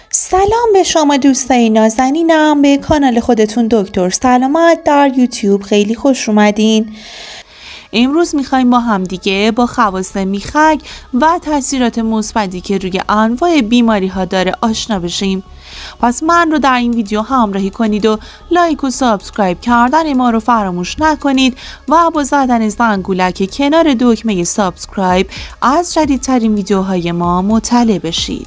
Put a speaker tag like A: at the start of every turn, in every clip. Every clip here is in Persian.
A: سلام به شما دوستای نازنینم، به کانال خودتون دکتر سلامت در یوتیوب خیلی خوش اومدین. امروز میخوایم با هم دیگه با خواص میخک و تاثیرات مثبتی که روی انواع بیماری ها داره آشنا بشیم. پس من رو در این ویدیو همراهی کنید و لایک و سابسکرایب کردن ما رو فراموش نکنید و با زدن زنگولک کنار دکمه سابسکرایب از جدیدترین ویدیوهای ما مطلع بشید.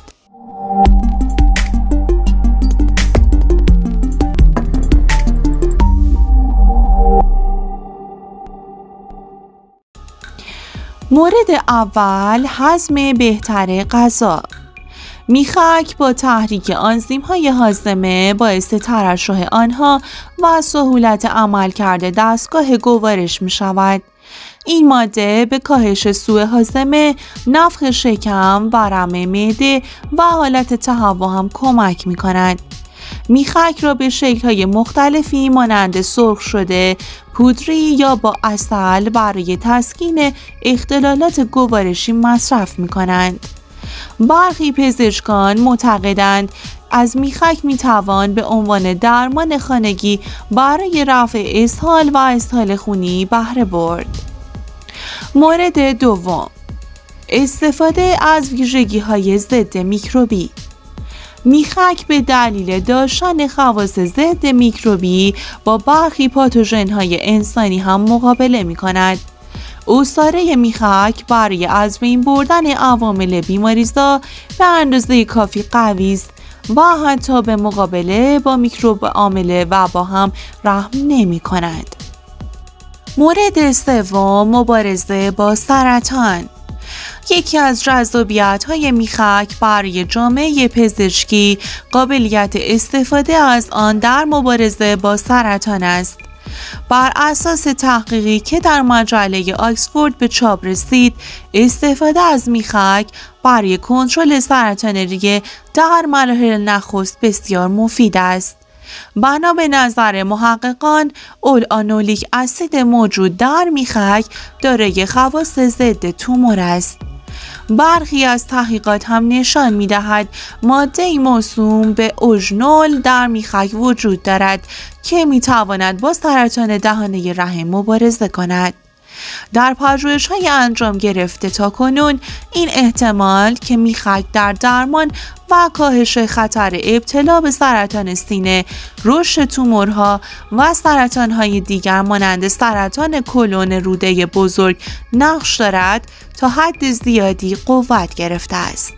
A: مورد اول، هضم بهتر غذا. میخک با تحریک آنزیم‌های هاضمه باعث ترشح آنها و سهولت عملکرد دستگاه گوارش می‌شود. این ماده به کاهش سوء هاضمه، نفخ شکم، ورم معده و حالت تهوع هم کمک می‌کند. میخک را به شکل‌های مختلفی مانند سرخ شده، پودری یا با عسل برای تسکین اختلالات گوارشی مصرف می‌کنند. برخی پزشکان معتقدند از میخک میتوان به عنوان درمان خانگی برای رفع اسهال و اسهال خونی بهره برد. مورد دوم، استفاده از ویژگی‌های ضد میکروبی. میخک به دلیل داشتن خواص ضد میکروبی با برخی پاتوژن‌های انسانی هم مقابله می‌کند. عصاره میخک برای از بین بردن عوامل بیماریزا به اندازه کافی قوی است و حتی به مقابله با میکروب عامل وبا هم رحم نمی‌کند. مورد سوم، مبارزه با سرطان. یکی از جذابیت‌های میخک برای جامعه پزشکی قابلیت استفاده از آن در مبارزه با سرطان است. بر اساس تحقیقی که در مجله آکسفورد به چاپ رسید، استفاده از میخک برای کنترل سرطان ریه در مراحل نخست بسیار مفید است. بنا به نظر محققان، اولانولیک اسید موجود در میخک دارای خواص ضد تومور است. برخی از تحقیقات هم نشان می‌دهد ماده موسوم به اوژنول در میخک وجود دارد که می‌تواند با سرطان دهانه رحم مبارزه کند. در پژوهش‌های انجام گرفته تاکنون این احتمال که میخک در درمان و کاهش خطر ابتلا به سرطان سینه، رشد تومورها و سرطان‌های دیگر مانند سرطان کلون روده بزرگ نقش دارد تا حد زیادی قوت گرفته است.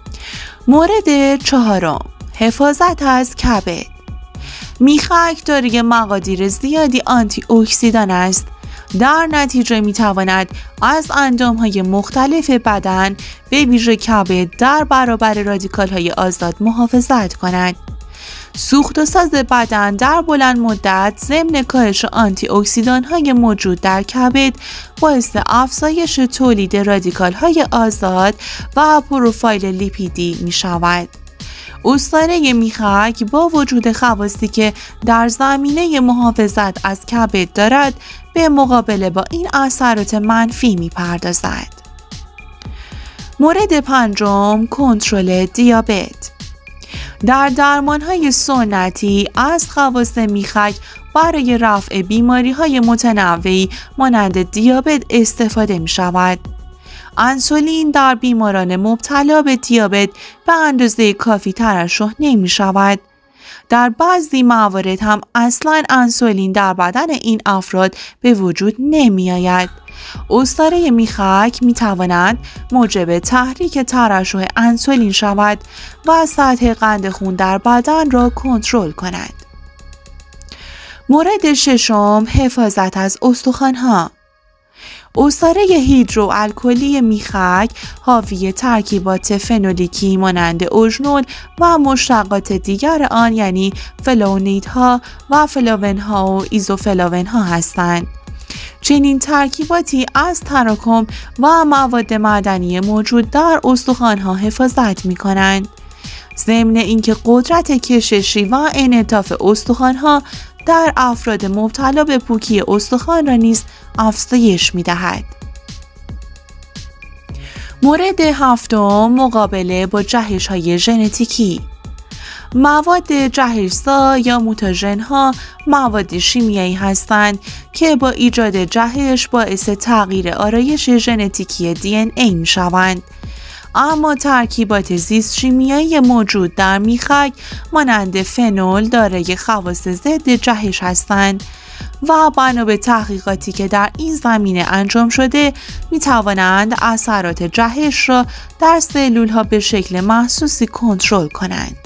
A: مورد چهارم، حفاظت از کبد. میخک دارای مقادیر زیادی آنتی اکسیدان است. در نتیجه میتواند از اندامهای مختلف بدن به ویژه کبد در برابر رادیکال‌های آزاد محافظت کند. سوخت و ساز بدن در بلند مدت ضمن کاهش آنتی اکسیدان‌های موجود در کبد باعث افزایش تولید رادیکال‌های آزاد و پروفایل لیپیدی می‌شود. عصاره میخک با وجود خواصی که در زمینه محافظت از کبد دارد، به مقابله با این اثرات منفی می‌پردازد. مورد پنجم، کنترل دیابت. در درمان‌های سنتی از خواص میخک برای رفع بیماری‌های متنوعی مانند دیابت استفاده می‌شود. انسولین در بیماران مبتلا به دیابت به اندازه کافی ترشح نمی‌شود. در بعضی موارد هم اصلاً انسولین در بدن این افراد به وجود نمی‌آید. عصاره میخک می‌تواند موجب تحریک ترشح انسولین شود و سطح قند خون در بدن را کنترل کند. مورد ششم، حفاظت از استخوان‌ها. عصاره هیدروالکلی میخک حاوی ترکیبات فنولیکی مانند اوژنول و مشتقات دیگر آن یعنی فلوونیدها و فلاونها و ایزوفلاونها هستند. چنین ترکیباتی از تراکم و مواد معدنی موجود در استخوان‌ها حفاظت می‌کنند. ضمن اینکه قدرت کششی و انعطاف استخوان‌ها در افراد مبتلا به پوکی استخوان را نیز افزایش می‌دهد. مورد هفتم، مقابله با جهش‌های ژنتیکی. مواد جهش‌زا یا موتاژن ها مواد شیمیایی هستند که با ایجاد جهش باعث تغییر آرایش ژنتیکی DNA می شوند. اما ترکیبات زیست شیمیایی موجود در میخک مانند فنول دارای خواص ضد جهش هستند و بنا به تحقیقاتی که در این زمینه انجام شده می توانند اثرات جهش را در سلول ها به شکل محسوسی کنترل کنند.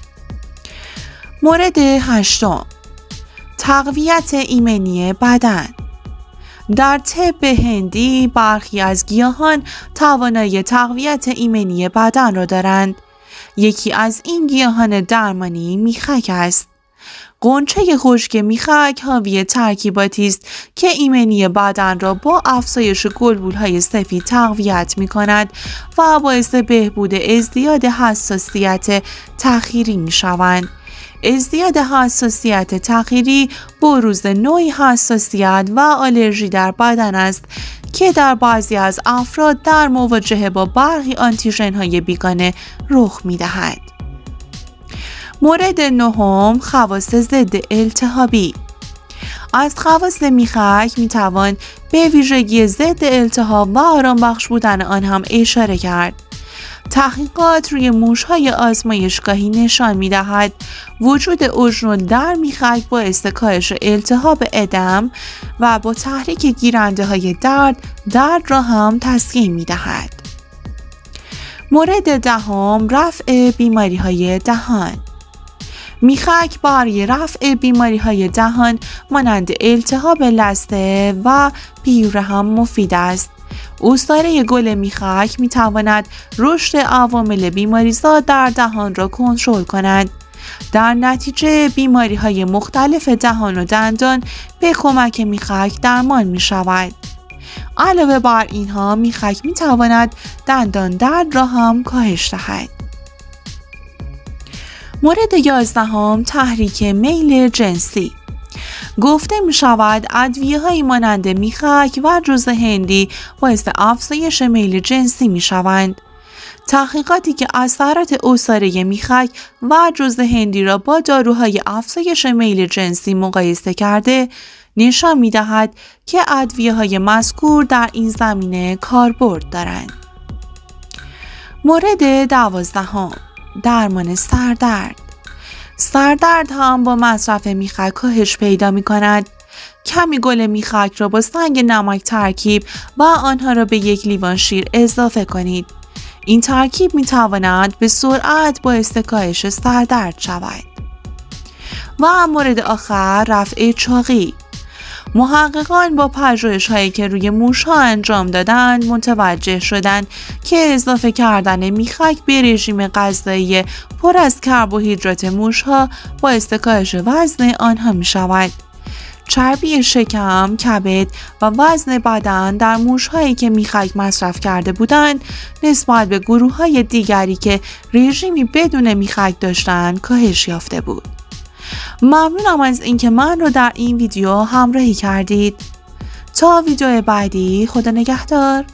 A: مورد 8. تقویت ایمنی بدن. در طب هندی برخی از گیاهان توانایی تقویت ایمنی بدن را دارند. یکی از این گیاهان درمانی میخک است. غنچه خشک میخک حاوی ترکیباتی است که ایمنی بدن را با افزایش گلبولهای سفید تقویت می کند و باعث بهبود ازدیاد حساسیت تأخیری می شوند. ازدیاد حساسیت تأخیری بروز نوعی حساسیت و آلرژی در بدن است که در بعضی از افراد در مواجهه با برخی آنتیژن‌های بیگانه رخ می‌دهد. مورد 9. خواص ضد التهابی. از خواص میخک میتوان به ویژگی ضد التهاب و آرام بخش بودن آن هم اشاره کرد. تحقیقات روی موش‌های آزمایشگاهی نشان می‌دهد وجود اوژنول در میخک باعث کاهش التهاب ادم و با تحریک گیرنده‌های درد را هم تسکین می‌دهد. مورد 10. رفع بیماری‌های دهان. میخک برای رفع بیماری‌های دهان مانند التهاب لثه و پیوره هم مفید است. عصاره گل میخک می تواند رشد عوامل بیماریزا در دهان را کنترل کند. در نتیجه بیماری های مختلف دهان و دندان به کمک میخک درمان می شود. علاوه بر اینها میخک می تواند دندان درد را هم کاهش دهد. مورد 11. تحریک میل جنسی. گفته می شود ادویه های مانند میخک و جوز هندی باعث افزایش میل جنسی می شوند. تحقیقاتی که اثرات عصاره میخک و جوز هندی را با داروهای افزایش میل جنسی مقایسه کرده نشان می دهد که ادویه های مذکور در این زمینه کاربرد دارند. مورد 12. درمان سردرد. سردرد هم با مصرف میخک کاهش پیدا می کند. کمی گل میخک را با سنگ نمک ترکیب و آنها را به 1 لیوان شیر اضافه کنید. این ترکیب می تواند به سرعت باعث کاهش سردرد شود. و مورد آخر رفع چاقی. محققان با پژوهش‌هایی که روی موش‌ها انجام دادند متوجه شدند که اضافه کردن میخک به رژیم غذایی پر از کربوهیدرات موش‌ها باعث کاهش وزن آنها می‌شود. چربی شکم، کبد و وزن بدن در موش‌هایی که میخک مصرف کرده بودند نسبت به گروه‌های دیگری که رژیمی بدون میخک داشتند کاهش یافته بود. ممنونم از اینکه من رو در این ویدیو همراهی کردید. تا ویدیو بعدی، خدا نگهدار.